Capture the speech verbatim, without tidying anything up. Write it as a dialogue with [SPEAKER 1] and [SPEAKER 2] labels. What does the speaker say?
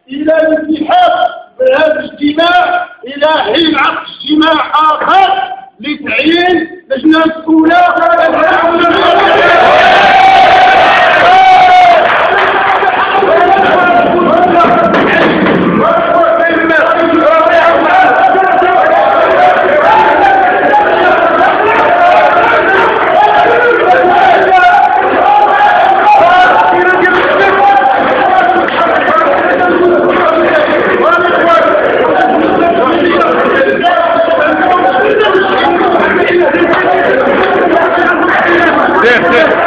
[SPEAKER 1] إلى الانسحاب من هذا الاجتماع إلى حين عقد اجتماع آخر لتعيين لجنة أولى.
[SPEAKER 2] Yes, yes.